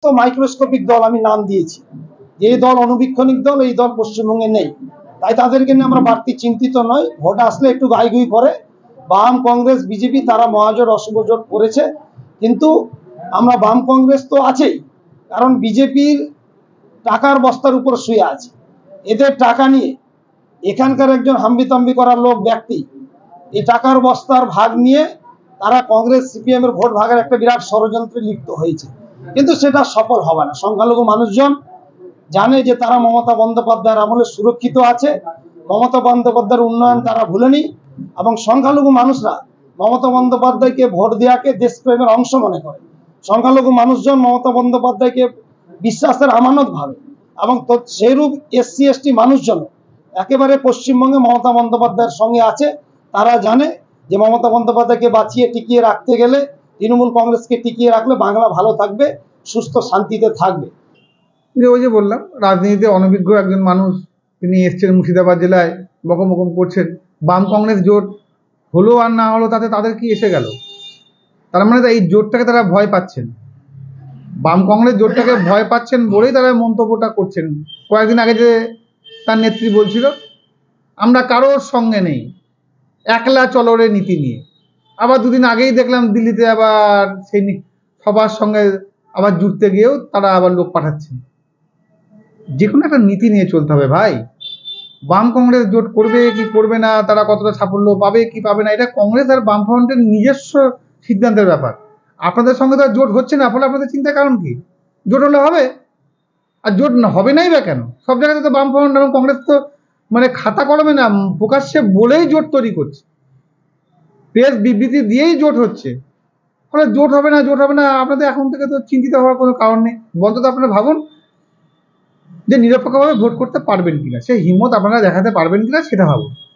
Microscopic দল আমি নাম দিয়েছি, এই দল অনুবীক্ষণিক দল, এই দল পশ্চিমবঙ্গে নেই। তাই তাদেরকে নিয়ে আমরা বাড়তি চিন্তিত নই। ভোট আসলে একটু গাইগুই করে, বাম কংগ্রেস বিজেপি তারা মহাজোট অশুভ জোট করেছে, কিন্তু আমরা বাম কংগ্রেস তো আছেই, কারণ বিজেপির টাকার বস্তার উপর শুয়ে আছে। এদের টাকা নিয়ে এখানকার একজন হাম্বিতম্বি করার লোক ব্যক্তি এই টাকার বস্তার ভাগ নিয়ে তারা কংগ্রেস সিপিএম এর ভোট ভাগের একটা বিরাট ষড়যন্ত্রে লিপ্ত হয়েছে, কিন্তু সেটা সফল হবে না। সংখ্যালঘু মানুষজন জানে যে তারা মমতা বন্দ্যোপাধ্যায়ের আমলে সুরক্ষিত আছে, মমতা বন্দ্যোপাধ্যায়ের উন্নয়ন তারা ভুলেনি, এবং সংখ্যালঘু মানুষরা মমতা বন্দ্যোপাধ্যায়কে ভোট দেওয়াকে দেশপ্রেমের অংশ মনে করে। সংখ্যালঘু মানুষজন মমতা বন্দ্যোপাধ্যায়কে বিশ্বাসের আমানত ভাবে, এবং সেইরূপ এসসি এসটি মানুষজন একেবারে পশ্চিমবঙ্গে মমতা বন্দ্যোপাধ্যায়ের সঙ্গে আছে। তারা জানে যে মমতা বন্দ্যোপাধ্যায়কে বাঁচিয়ে টিকিয়ে রাখতে গেলে, তৃণমূল কংগ্রেসকে টিকিয়ে রাখলে বাংলা ভালো থাকবে, সুস্থ শান্তিতে থাকবে। ওই যে বললাম, রাজনীতিতে অনভিজ্ঞ একজন মানুষ, তিনি এসছেন মুর্শিদাবাদ জেলায়, বকম করছেন। বাম কংগ্রেস জোট হলো আর না হলো তাতে তাদের কি এসে গেল? তার মানে এই জোটটাকে তারা ভয় পাচ্ছেন, বাম কংগ্রেস জোটটাকে ভয় পাচ্ছেন বলেই তারা মন্তব্যটা করছেন। কয়েকদিন আগে যে তার নেত্রী বলছিল আমরা কারোর সঙ্গে নেই, একলা চলরে নীতি নিয়ে। আবার দুদিন আগেই দেখলাম দিল্লিতে আবার সেই সবার সঙ্গে আবার জুড়তে গিয়েও তারা আবার লোক পাঠাচ্ছেন। যে কোনো একটা নীতি নিয়ে চলতে হবে ভাই। বাম কংগ্রেস জোট করবে কি করবে না, তারা কতটা সাফল্য পাবে কি পাবে না, এটা কংগ্রেস আর বামফ্রন্টের নিজস্ব সিদ্ধান্তের ব্যাপার। আপনাদের সঙ্গে তো জোট হচ্ছে না, ফলে আপনাদের চিন্তার কারণ কি? জোট হলে হবে, আর জোট হবে নাই বা কেন? সব জায়গাতে তো বামফ্রন্ট এবং কংগ্রেস তো মানে খাতা কলমে না, প্রকাশ্যে বলেই জোট তৈরি করছে, প্রেস বিবৃতি দিয়েই জোট হচ্ছে। ফলে জোট হবে না, জোট হবে না, আপনাদের এখন থেকে তো চিন্তিত হওয়ার কোনো কারণ নেই। বলতো আপনারা ভাবুন যে নিরপেক্ষভাবে ভোট করতে পারবেন কিনা, সেই হিম্মত আপনারা দেখাতে পারবেন কিনা সেটা ভাবুন।